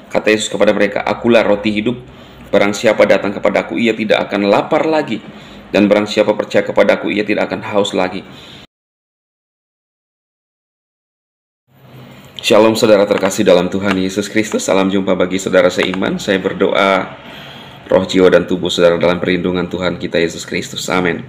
Kata Yesus kepada mereka, "Akulah roti hidup. Barang siapa datang kepadaku, ia tidak akan lapar lagi. Dan barang siapa percaya kepadaku, ia tidak akan haus lagi." Shalom saudara terkasih dalam Tuhan Yesus Kristus. Salam jumpa bagi saudara seiman. Saya berdoa roh, jiwa, dan tubuh saudara dalam perlindungan Tuhan kita Yesus Kristus. Amin.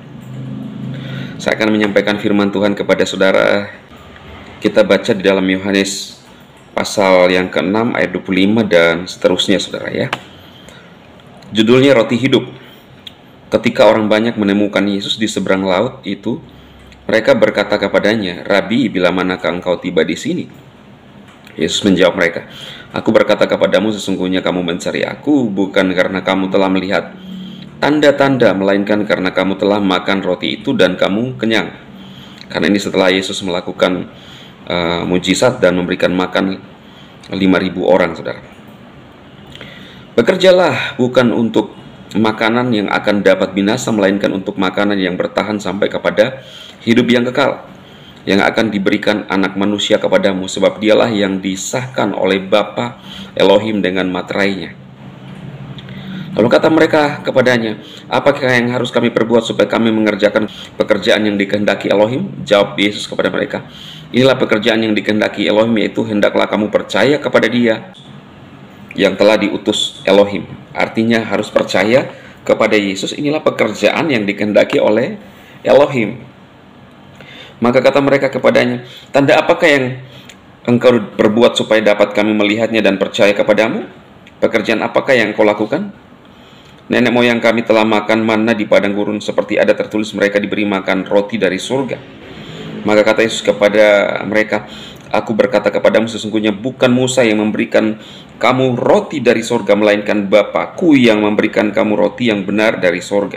Saya akan menyampaikan firman Tuhan kepada saudara. Kita baca di dalam Yohanes pasal yang ke-6 ayat 25 dan seterusnya saudara ya. Judulnya Roti Hidup. Ketika orang banyak menemukan Yesus di seberang laut itu, mereka berkata kepadanya, "Rabi, bila manakah engkau tiba di sini?" Yesus menjawab mereka, "Aku berkata kepadamu, sesungguhnya kamu mencari aku bukan karena kamu telah melihat tanda-tanda, melainkan karena kamu telah makan roti itu dan kamu kenyang." Karena ini setelah Yesus melakukan mujizat dan memberikan makan 5.000 orang, saudara. Bekerjalah bukan untuk makanan yang akan dapat binasa, melainkan untuk makanan yang bertahan sampai kepada hidup yang kekal, yang akan diberikan anak manusia kepadamu, sebab dialah yang disahkan oleh Bapa Elohim dengan materainya. Lalu kata mereka kepadanya, "Apakah yang harus kami perbuat supaya kami mengerjakan pekerjaan yang dikehendaki Elohim?" Jawab Yesus kepada mereka, "Inilah pekerjaan yang dikehendaki Elohim, yaitu hendaklah kamu percaya kepada Dia yang telah diutus Elohim." Artinya harus percaya kepada Yesus. Inilah pekerjaan yang dikehendaki oleh Elohim. Maka kata mereka kepadanya, "Tanda apakah yang engkau perbuat supaya dapat kami melihatnya dan percaya kepadamu? Pekerjaan apakah yang engkau lakukan? Nenek moyang kami telah makan manna di padang gurun, seperti ada tertulis mereka diberi makan roti dari surga." Maka kata Yesus kepada mereka, "Aku berkata kepadamu, sesungguhnya bukan Musa yang memberikan kamu roti dari surga, melainkan Bapa-Ku yang memberikan kamu roti yang benar dari surga.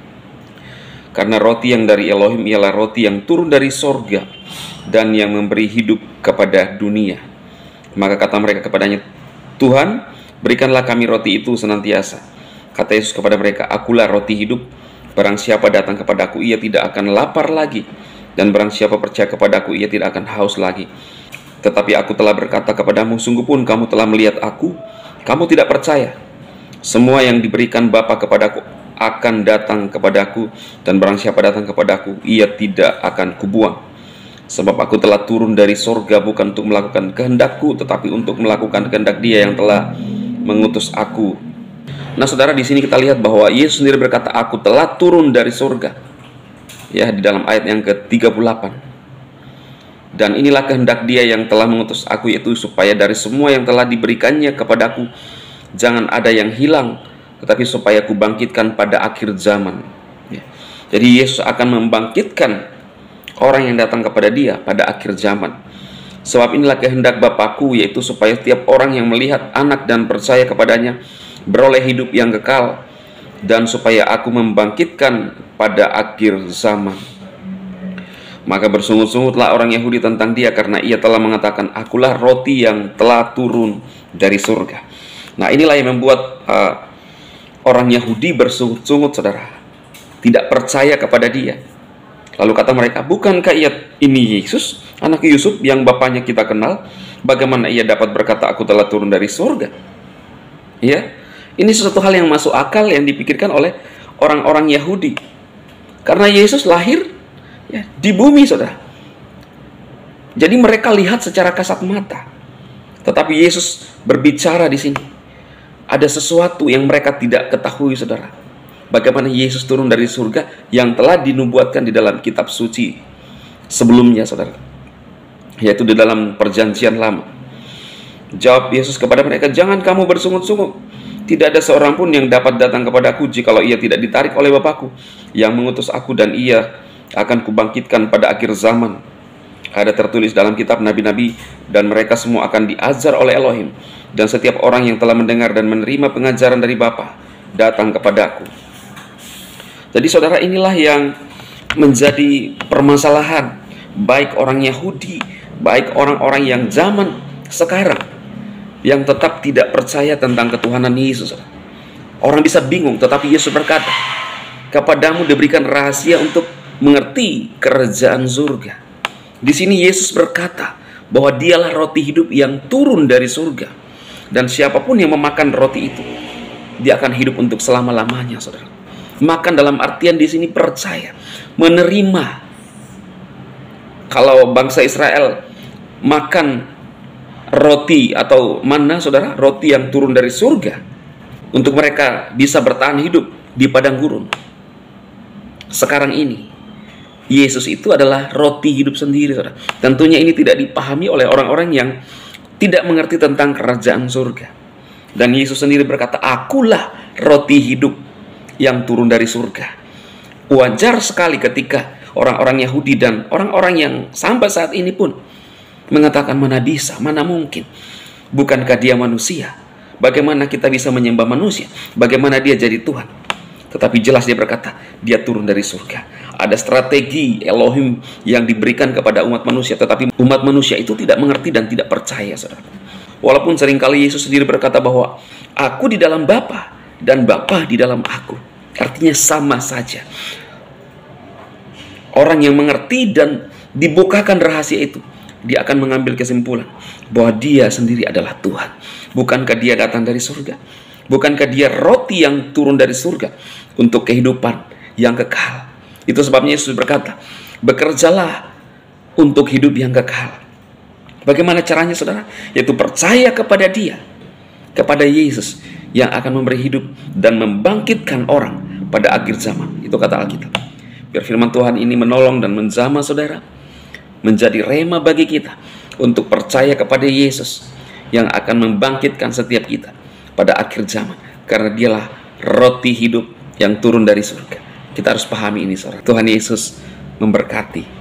Karena roti yang dari Elohim ialah roti yang turun dari surga dan yang memberi hidup kepada dunia." Maka kata mereka kepadanya, "Tuhan, berikanlah kami roti itu senantiasa." Kata Yesus kepada mereka, "Akulah roti hidup. Barang siapa datang kepadaku, ia tidak akan lapar lagi. Dan barang siapa percaya kepadaku, ia tidak akan haus lagi. Tetapi aku telah berkata kepadamu, sungguh pun kamu telah melihat aku, kamu tidak percaya. Semua yang diberikan Bapa kepadaku akan datang kepadaku, dan barang siapa datang kepadaku, ia tidak akan kubuang. Sebab aku telah turun dari sorga bukan untuk melakukan kehendakku, tetapi untuk melakukan kehendak Dia yang telah mengutus aku." Nah saudara, di sini kita lihat bahwa Yesus sendiri berkata, "Aku telah turun dari surga." Ya, di dalam ayat yang ke-38. "Dan inilah kehendak Dia yang telah mengutus aku, yaitu supaya dari semua yang telah diberikannya kepadaku, jangan ada yang hilang, tetapi supaya aku bangkitkan pada akhir zaman." Ya. Jadi Yesus akan membangkitkan orang yang datang kepada Dia pada akhir zaman. "Sebab inilah kehendak Bapa-Ku, yaitu supaya setiap orang yang melihat Anak dan percaya kepadanya beroleh hidup yang kekal, dan supaya aku membangkitkan pada akhir zaman." Maka bersungut-sungutlah orang Yahudi tentang Dia, karena Ia telah mengatakan, "Akulah roti yang telah turun dari surga." Nah inilah yang membuat orang Yahudi bersungut-sungut, saudara, tidak percaya kepada Dia. Lalu kata mereka, "Bukankah ini Yesus, anak Yusuf yang bapaknya kita kenal? Bagaimana Ia dapat berkata, 'Aku telah turun dari surga'?" Ya, ini sesuatu hal yang masuk akal yang dipikirkan oleh orang-orang Yahudi. Karena Yesus lahir ya, di bumi, saudara. Jadi mereka lihat secara kasat mata. Tetapi Yesus berbicara di sini. Ada sesuatu yang mereka tidak ketahui, saudara. Bagaimana Yesus turun dari surga yang telah dinubuatkan di dalam kitab suci sebelumnya, saudara. Yaitu di dalam perjanjian lama. Jawab Yesus kepada mereka, "Jangan kamu bersungut-sungut. Tidak ada seorang pun yang dapat datang kepadaku jikalau ia tidak ditarik oleh Bapa-Ku yang mengutus aku, dan Ia akan kubangkitkan pada akhir zaman. Ada tertulis dalam kitab nabi-nabi, dan mereka semua akan diajar oleh Elohim. Dan setiap orang yang telah mendengar dan menerima pengajaran dari Bapa datang kepadaku." Jadi saudara, inilah yang menjadi permasalahan baik orang Yahudi, baik orang-orang yang zaman sekarang yang tetap tidak percaya tentang ketuhanan Yesus. Orang bisa bingung, tetapi Yesus berkata, "Kepadamu diberikan rahasia untuk mengerti kerajaan surga." Di sini Yesus berkata bahwa Dialah roti hidup yang turun dari surga. Dan siapapun yang memakan roti itu, dia akan hidup untuk selama-lamanya, saudara. Makan dalam artian di sini percaya, menerima. Kalau bangsa Israel makan roti atau manna, saudara, roti yang turun dari surga, untuk mereka bisa bertahan hidup di padang gurun. Sekarang ini, Yesus itu adalah roti hidup sendiri, saudara. Tentunya ini tidak dipahami oleh orang-orang yang tidak mengerti tentang kerajaan surga. Dan Yesus sendiri berkata, "Akulah roti hidup yang turun dari surga." Wajar sekali ketika orang-orang Yahudi dan orang-orang yang sampai saat ini pun mengatakan, mana bisa, mana mungkin. Bukankah dia manusia? Bagaimana kita bisa menyembah manusia? Bagaimana dia jadi Tuhan? Tetapi jelas dia berkata, dia turun dari surga. Ada strategi Elohim yang diberikan kepada umat manusia, tetapi umat manusia itu tidak mengerti dan tidak percaya, saudara. Walaupun seringkali Yesus sendiri berkata bahwa aku di dalam Bapa dan Bapa di dalam aku. Artinya sama saja. Orang yang mengerti dan dibukakan rahasia itu, dia akan mengambil kesimpulan bahwa dia sendiri adalah Tuhan. Bukankah dia datang dari surga? Bukankah dia roti yang turun dari surga untuk kehidupan yang kekal? Itu sebabnya Yesus berkata, bekerjalah untuk hidup yang kekal. Bagaimana caranya, saudara? Yaitu percaya kepada dia, kepada Yesus yang akan memberi hidup dan membangkitkan orang pada akhir zaman. Itu kata Alkitab. Biar firman Tuhan ini menolong dan menjamah saudara, menjadi rema bagi kita untuk percaya kepada Yesus yang akan membangkitkan setiap kita pada akhir zaman, karena dialah roti hidup yang turun dari surga. Kita harus pahami ini, saudara. Tuhan Yesus memberkati.